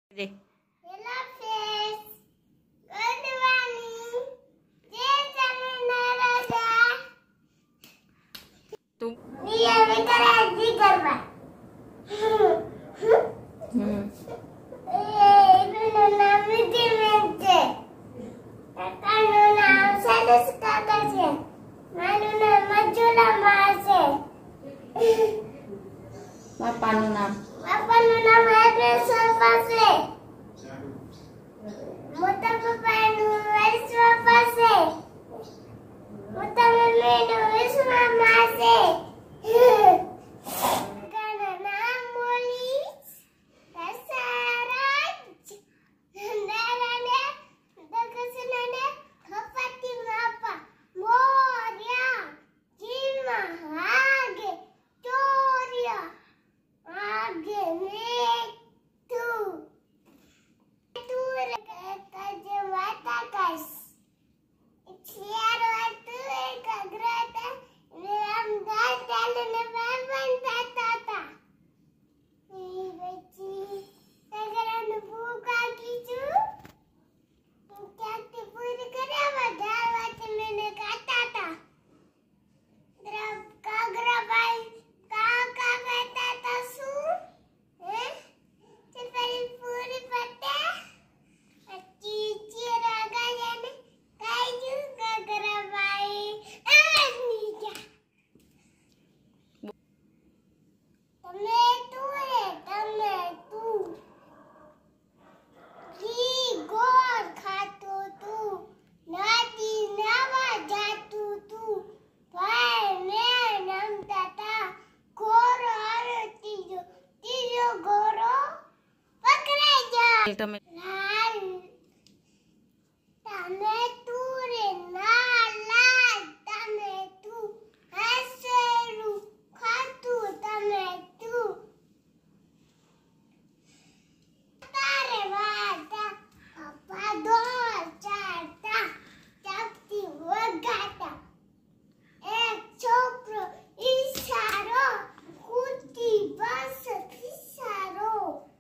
Hello friends, good morning. Jai Naraja. तुम ये बेटा जी करवा इनो नाम विधि में છે કાકાનું નામ સરસ કાકા છે મારું નામ મજુલા માં છે બાપાનું નામ હેડ્રેસર છે મોટા પપ્પાનું વૈશ્વપા છે મોટા મમ્મીનું વિશ્વમાં છે કાકાના નામ મોલીસ દશરથ નંદરાને દક્ષિણાને ખપાતી માપા મોર્યા જીમા આગે ચોર્યા आगे में तू रे काजे वाता कास छियार वातु एक अग्रता ने हम दाल डाल ने बन ताता ये बच्ची तगरन भूखा कीचू क्या ते पूरी करावा दाल वात मैंने खाता था द्रव कागरा भाई काका कहता था सु ते परी पूरी पत्ते चीची रागा जाने काजू कागरा भाई नीचा तमे तू घी गोर खातो तू नदी नवा जातू तू भाई मैं नमता था गोरो और तीजो गोरो पकड़े जा તમે लाल तमे तू रे लाल तमे तू हसेरू खातू तमे तू तारे वाता अपा दो चारता चपती वगाता एक छोकरो इशारो कुटी बस फिसारो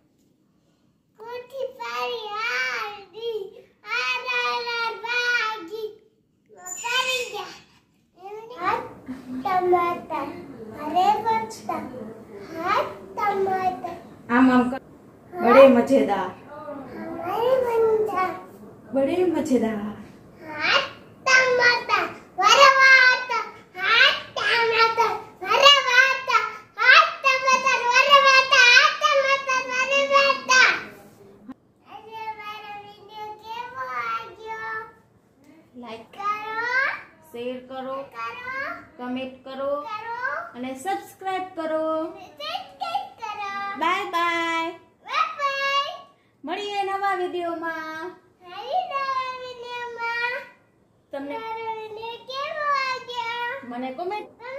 कुटी पारी आरी आरार बागी पारी जा हाथ टमाटर अरे बच्चा हाथ टमाटर આમ આમ કર બડે મજેદાર हमारे बंदा બડે મજેદાર हाथ टमाटर वरवाता हाथ टमाटर वरवाता हाथ टमाटर वरवाता हाथ टमाटर वरवाता अरे मारा वीडियो केવો આવ્યો લાઈક કરો શેર કરો કરો કમેન્ટ કરો કરો અને સબસ્ક્રાઇબ કરો સબસ્ક્રાઇબ કરો બાય બાય બાય બાય મળીએ નવા વિડિયોમાં હરી નવા વિડિયોમાં તમને મારો વિડિયો કેવો આવ્યો મને કોમેન્ટ